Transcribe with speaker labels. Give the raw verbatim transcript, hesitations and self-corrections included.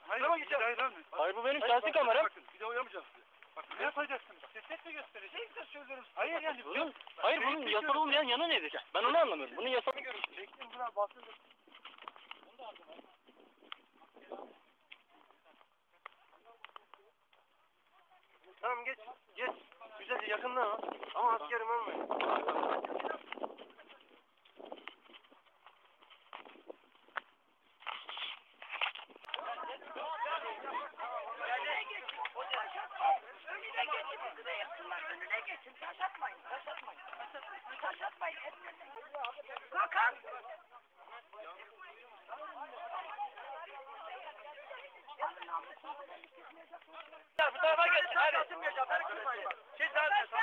Speaker 1: Hayır, hayır, hayır, hayır.
Speaker 2: Hayır, bu benim şahsi kameram.
Speaker 1: Bakın, bir daha uyamayacağım size. Bak, ne yapacaksınız? Ceset mi göstereceksiniz? Size söylüyorum. Hayır yani.
Speaker 2: Bunun, hayır, bunun yasal olmayan yanı nedir? Ben onu anlamıyorum. Bunun yasal görüntüsü.
Speaker 1: Bekleyin, buna basın. Tamam geç, geç. Güzelce yakından al. Ama askerim olmayın.
Speaker 3: Önüne geçin, üstüne yapsınlar, önüne geçin, taş atmayın, taş atmayın, taş atmayın, Hakan!
Speaker 2: Bu tarafa geç, hadi.
Speaker 1: Siz zaten